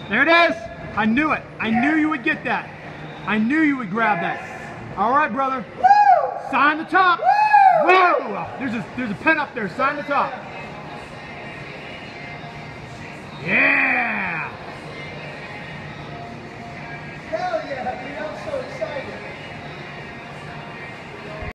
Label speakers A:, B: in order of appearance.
A: There it is. I knew it. I knew you would get that. I knew you would grab that. All right, brother. Woo! Sign the top. Woo! Whoa! There's a pen up there. Sign the top. Yeah!